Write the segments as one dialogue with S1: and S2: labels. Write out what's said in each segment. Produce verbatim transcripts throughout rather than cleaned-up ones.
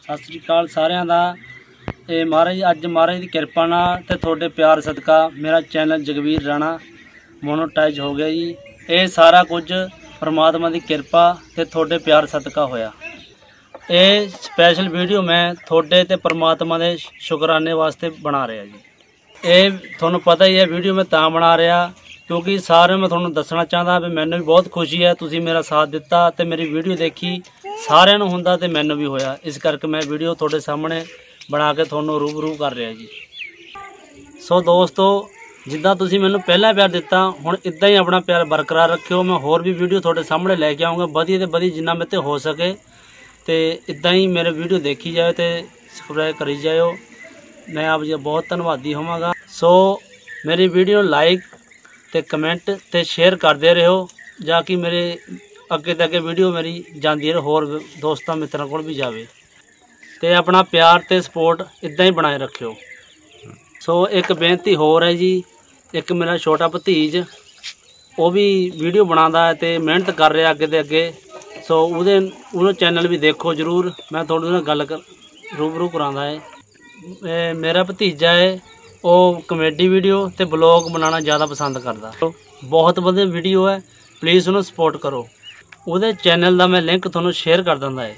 S1: सत श्री अकाल सारिਆਂ ਦਾ। ਇਹ ਮਹਾਰਾਜ ਅੱਜ ਮਹਾਰਾਜ ਦੀ ਕਿਰਪਾ ਨਾਲ ਤੇ ਤੁਹਾਡੇ ਪਿਆਰ ਸਦਕਾ ਮੇਰਾ ਚੈਨਲ ਜਗਵੀਰ ਰਾਣਾ ਮੋਨੋਟਾਈਜ਼ ਹੋ ਗਿਆ ਜੀ। ਇਹ ਸਾਰਾ ਕੁਝ परमात्मा की किरपा ते थोड़े प्यार सदका होया। ये स्पैशल वीडियो मैं थोड़े ते परमात्मा के शुकराने वास्ते बना रहा जी। ये थोनों पता ही है वीडियो मैं तां बना रहा क्योंकि सारे मैं थोनों दसना चाहता भी मैनू भी बहुत खुशी है तुसी मेरा साथ दिता ते मेरी वीडियो देखी सारिਆਂ ਨੂੰ ਹੁੰਦਾ ते मैनू भी होया। इस करके मैं वीडियो थोड़े सामने बना के थोनों रूबरू कर रहा जी। सो दोस्तों जिदा तुसी मैनू पहला प्यार दिता हुण इदा ही अपना प्यार बरकरार रखियो। मैं होर भी वीडियो थोड़े सामने लैके आऊँगा वधिया तो वधिया जिन्ना मेरे हो सके तो इदा ही मेरे वीडियो देखी जाए तो सबसक्राइब करी जाओ। मैं आप जी बहुत धन्यवादी होवांगा। सो मेरी वीडियो लाइक तो कमेंट तो शेयर करते रहो जाकि मेरे अगे तो अगे वीडियो मेरी जाती रहे होर दोस्तों मित्रों को भी जाए तो अपना प्यार तो सपोर्ट इदा ही बनाए रखियो। सो एक बेनती होर है जी, एक मेरा छोटा भतीज वो भी वीडियो बनाता है तो मेहनत कर रहा अगे तो अगे। सो उहदे उहदा चैनल भी देखो जरूर। मैं थोड़ी ना गल कर रूबरू करांदा है। मेरा भतीजा है वो कॉमेडी वीडियो तो ब्लॉग बनाना ज़्यादा पसंद करता। तो बहुत वधिया वीडियो है, प्लीज़ उन्हें सपोर्ट करो। उहदे चैनल का मैं लिंक थोनों शेयर कर दिंदा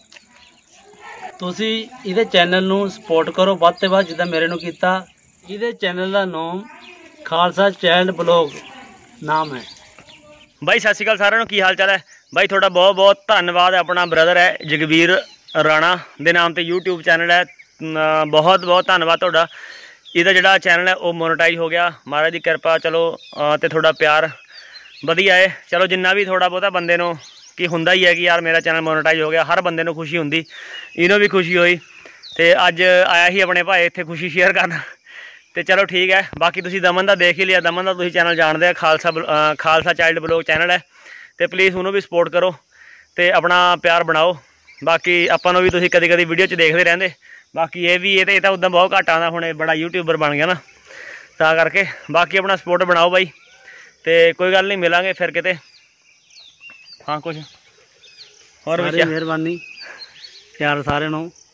S1: है। तुसी इहदे चैनल नूं सपोर्ट करो वध ते वध जिद्दां मेरे नूं कीता। इहदे चैनल का नाम खालसा चाइल्ड ब्लॉग नाम है।
S2: भाई सत श्री अकाल सारिਆਂ ਨੂੰ की हाल चाल है भाई। थोड़ा बहुत बहुत धन्यवाद। अपना ब्रदर है जगवीर राणा के नाम से यूट्यूब चैनल है। बहुत बहुत धन्यवाद थोड़ा। ਇਹਦਾ ਜਿਹੜਾ चैनल है वो मोनेटाइज हो गया महाराज की किरपा। चलो तो थोड़ा प्यार वधिया है। चलो जिन्ना भी थोड़ा बहुता बंदे नूं कि हुंदा ही है कि यार मेरा चैनल मोनेटाइज हो गया। हर बंदे नूं खुशी हुंदी, इन्हों भी खुशी हुई तो अज आया ही अपने भाई इत्थे खुशी शेयर करना। तो चलो ठीक है। बाकी तुसीं दमन का देख ही लिया। दमन का तुसीं चैनल जानते हैं Khalsa Khalsa child blog channel है तो प्लीज़ उन्होंने भी सपोर्ट करो तो अपना प्यार बनाओ। बाकी आपां नूं भी तुसीं कदी कदी वीडियो च देखते रहंदे। बाकी ये भी ये तो उदा बहुत घट आंदा, हुण बड़ा यूट्यूबर बन गया ना तां करके। बाकी अपना सपोर्ट बनाओ भाई तो कोई गल नहीं, मिलांगे फिर किते। हाँ कुछ और
S1: मेहरबानी प्यार सारे नूं।